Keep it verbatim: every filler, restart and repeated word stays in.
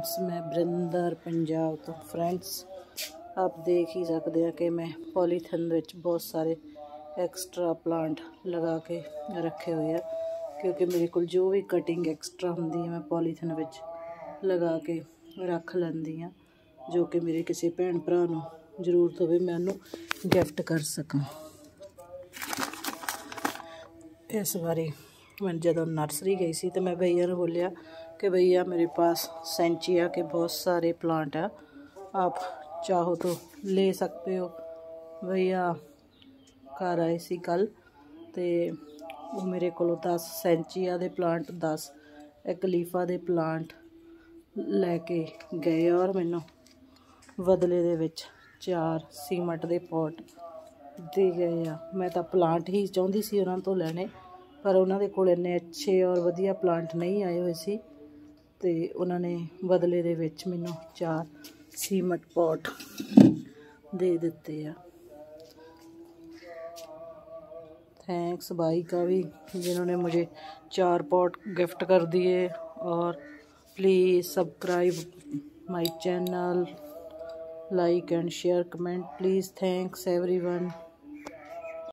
Friends, मैं बरिंदर पंजाब तो friends आप देख ही सकते हैं कि मैं पॉलीथिन विच बहुत सारे एक्सट्रा प्लांट लगा के रखे हुए हैं, क्योंकि मेरे को जो भी कटिंग एक्सट्रा होंगी है मैं पॉलीथिन विच लगा के रख लैंदी हाँ, जो कि मेरे किसी भैन भरा नूं जरूरत हो मैं उन्होंने गिफ्ट कर सकां। इस बारी मैं जब नर्सरी गई सी तो मैं भैया ने बोलिया कि भैया मेरे पास सेंचिया के बहुत सारे प्लांट है, आप चाहो तो ले सकते हो। भैया घर आए सी कल तो मेरे को दस सेंचिया के प्लांट दस एक लीफा के प्लांट लैके गए और मैनू बदले दे विच चार सीमट के पॉट दे गए आ। मैं तो प्लांट ही चाहती सी उन्होंने तो लैने, पर उन्होंने कोल इन्ने अच्छे और वधिया प्लांट नहीं आए हुए सी ते उन्होंने बदले दे विच मैनू चार सीमट पॉट दे दिते आ। थैंक्स भाई का भी, जिन्होंने मुझे चार पॉट गिफ्ट कर दिए। और please subscribe my channel, like and share comment please. Thanks everyone.